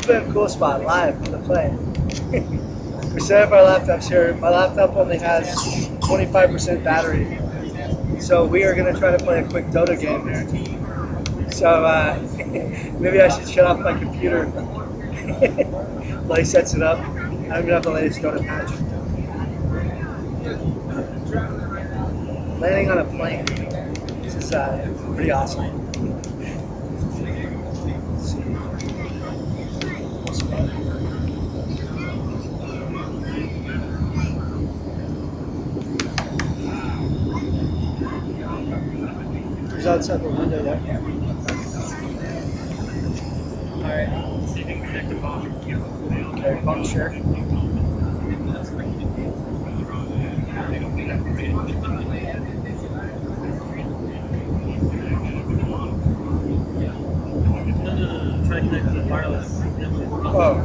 Koopa and Coolspot live on the plane. We set up our laptops here. My laptop only has 25% battery, so we are going to try to play a quick Dota game here. So maybe I should shut off my computer while he sets it up. I'm going to have the latest Dota patch. Landing on a plane. This is pretty awesome. Let's see. Who's outside the window there? Alright. Okay, bomb share. Try to connect to the wireless. Oh.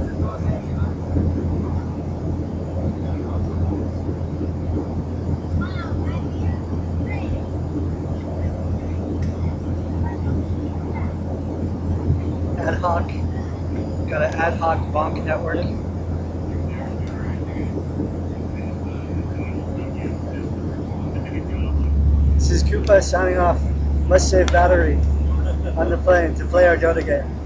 Ad hoc. Got an ad hoc bonk network. This is Koopa signing off. Must save battery on the plane to play our Dota game.